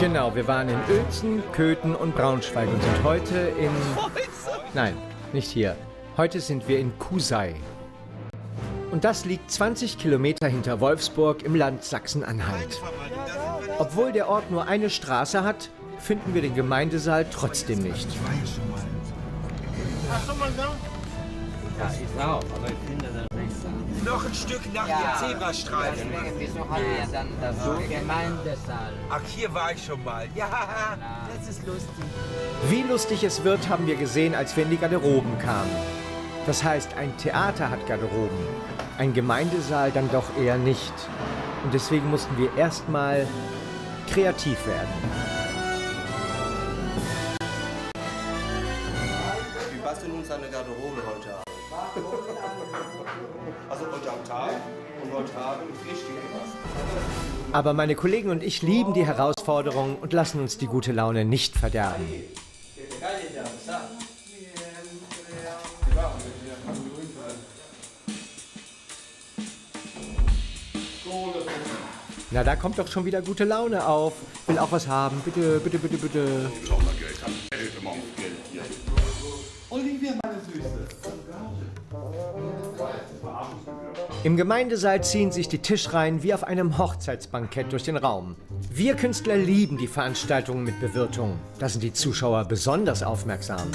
Genau, wir waren in Uelzen, Köthen und Braunschweig und sind heute in... Nein, nicht hier. Heute sind wir in Kusei. Und das liegt 20 Kilometer hinter Wolfsburg im Land Sachsen-Anhalt. Obwohl der Ort nur eine Straße hat, finden wir den Gemeindesaal trotzdem nicht. Ja, ich auch, aber ich finde das nicht so. Noch ein Stück nach dem Zebrastreifen. Wieso haben wir dann das Gemeindesaal? Ach, hier war ich schon mal. Ja, das ist lustig. Wie lustig es wird, haben wir gesehen, als wir in die Garderoben kamen. Das heißt, ein Theater hat Garderoben, ein Gemeindesaal dann doch eher nicht. Und deswegen mussten wir erstmal kreativ werden. Wir basteln uns eine Garderobe heute Abend. Also heute am Tag und heute Abend richtig gebastelt. Aber meine Kollegen und ich lieben die Herausforderung und lassen uns die gute Laune nicht verderben. Na, da kommt doch schon wieder gute Laune auf. Will auch was haben. Bitte, bitte, bitte, bitte. Olivia, meine Süße. Im Gemeindesaal ziehen sich die Tischreihen wie auf einem Hochzeitsbankett durch den Raum. Wir Künstler lieben die Veranstaltungen mit Bewirtung. Da sind die Zuschauer besonders aufmerksam.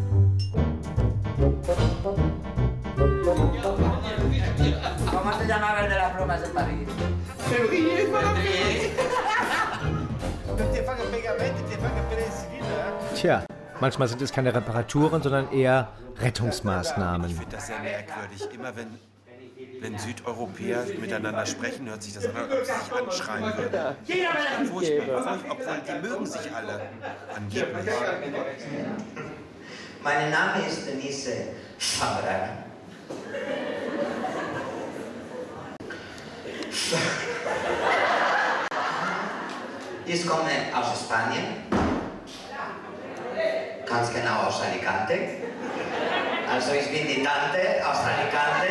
Tja, manchmal sind es keine Reparaturen, sondern eher Rettungsmaßnahmen. Ich finde das sehr merkwürdig. Immer wenn Südeuropäer miteinander sprechen, hört sich das an, als ob sie sich anschreien würden. Furchtbar, obwohl die mögen sich alle angeblich. Mein Name ist Denise Schabrak. Ich komme aus Spanien, ganz genau aus Alicante. Also ich bin die Tante aus Alicante.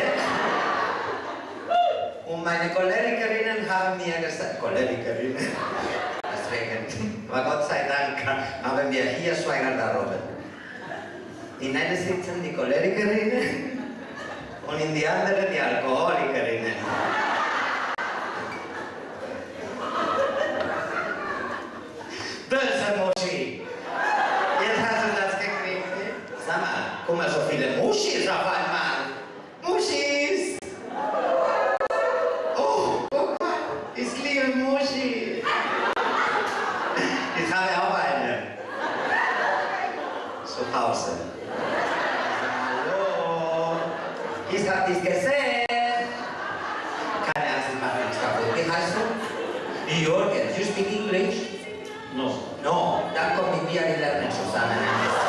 Und meine Cholerikerinnen haben mir gesagt, Cholerikerinnen, deswegen, aber Gott sei Dank haben wir hier so eine Garderobe. In einer sitzen die Cholerikerinnen und in die andere die Alkoholikerinnen. Böse Muschi! Jetzt hast du das gekriegt. Sag mal, guck mal, so viele Muschis auf einmal. Muschis! Oh, guck mal, ich liebe Muschi. Ich habe auch eine. Zu Hause. Hallo. Ich hab dich gesehen. Keine Angst, ich mache nichts kaputt. Wie heißt du? Jürgen. You speak English? No. No, dann kommen wir lernen zusammen.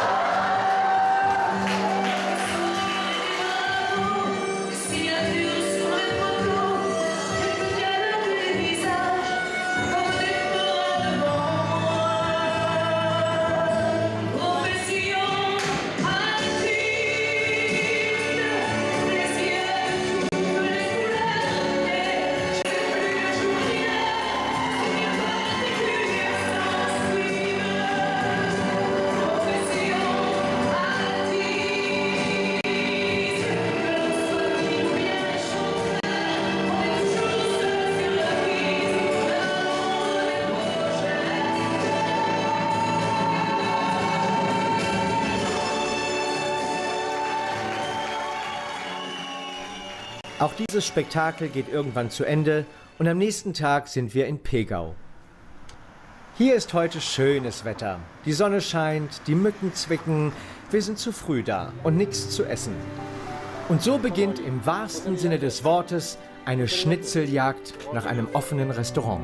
Auch dieses Spektakel geht irgendwann zu Ende und am nächsten Tag sind wir in Pegau. Hier ist heute schönes Wetter. Die Sonne scheint, die Mücken zwicken, wir sind zu früh da und nichts zu essen. Und so beginnt im wahrsten Sinne des Wortes eine Schnitzeljagd nach einem offenen Restaurant.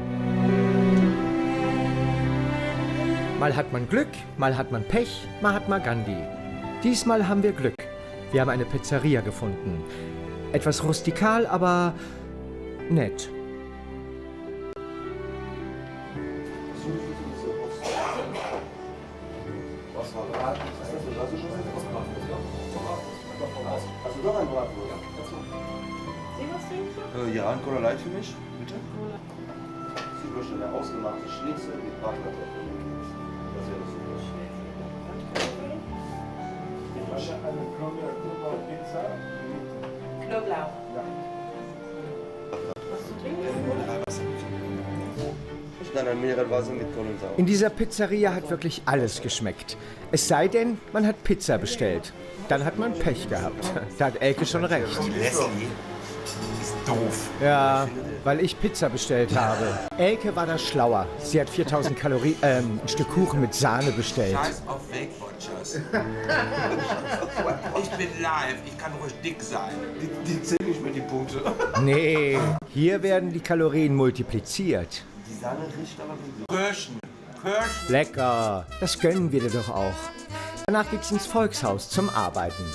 Mal hat man Glück, mal hat man Pech, mal hat man Gandhi. Diesmal haben wir Glück. Wir haben eine Pizzeria gefunden. Etwas rustikal, aber nett. Hast du noch ein Bratwurst? Ja, ein Cola Light für mich, bitte. Ich möchte eine ausgemachte Schnitzel mit Bratkartoffeln. Das wäre super. Ich möchte eine Knoblauch-Pizza. Knoblauch. Ja. Was zu trinken? Dann ein Mineralwasser mit Kohlensäure. In dieser Pizzeria hat wirklich alles geschmeckt. Es sei denn, man hat Pizza bestellt. Dann hat man Pech gehabt. Da hat Elke schon recht. Leslie ist doof. Ja, weil ich Pizza bestellt habe. Elke war da schlauer. Sie hat 4000 Kalorien, ein Stück Kuchen mit Sahne bestellt. Scheiß auf Weight Watchers. Ich bin live, ich kann ruhig dick sein. Die zählen nicht mehr die Punkte. Nee, hier werden die Kalorien multipliziert. Die Sahne riecht aber wie Kirschen. Kirschen. Lecker, das gönnen wir dir doch auch. Danach geht's ins Volkshaus zum Arbeiten.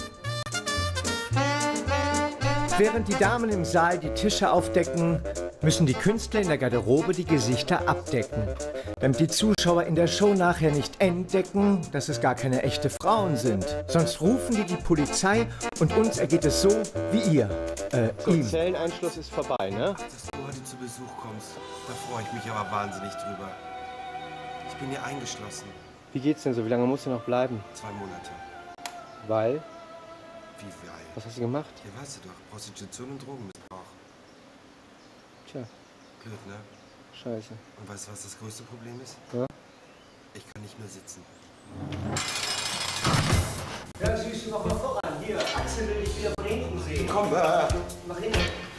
Während die Damen im Saal die Tische aufdecken, müssen die Künstler in der Garderobe die Gesichter abdecken. Damit die Zuschauer in der Show nachher nicht entdecken, dass es gar keine echten Frauen sind. Sonst rufen die Polizei und uns ergeht es so wie ihr. Ihm. Zelleneinschluss ist vorbei, ne? Dass du heute zu Besuch kommst, da freue ich mich aber wahnsinnig drüber. Ich bin hier eingeschlossen. Wie geht's denn so? Wie lange musst du noch bleiben? 2 Monate. Weil? Wie geil. Was hast du gemacht? Ja, weißt du doch. Prostitution und Drogenmissbrauch. Tja, Blöd, ne? scheiße. Und weißt du, was das größte Problem ist? Ja? Ich kann nicht mehr sitzen. Ja, siehst du noch mal voran. Hier, Axel will dich wieder Bremen sehen. Komm, Mach hin.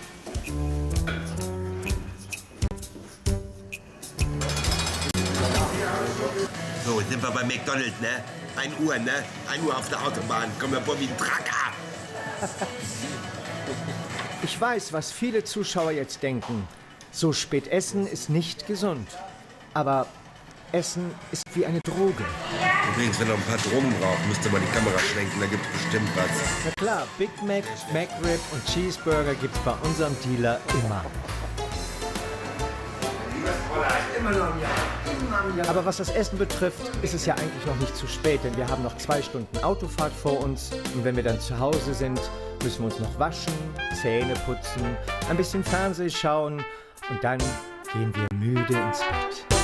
So, jetzt sind wir bei McDonald's, ne? 1 Uhr, ne? 1 Uhr auf der Autobahn. Komm mir vor wie ein Tracker. Ich weiß, was viele Zuschauer jetzt denken. So spät essen ist nicht gesund. Aber Essen ist wie eine Droge. Übrigens, wenn ihr ein paar Drogen braucht, müsst ihr mal die Kamera schwenken. Da gibt's bestimmt was. Na klar, Big Mac, McRib und Cheeseburger gibt's bei unserem Dealer immer. Aber was das Essen betrifft, ist es ja eigentlich noch nicht zu spät, denn wir haben noch 2 Stunden Autofahrt vor uns. Und wenn wir dann zu Hause sind, müssen wir uns noch waschen, Zähne putzen, ein bisschen Fernsehen schauen und dann gehen wir müde ins Bett.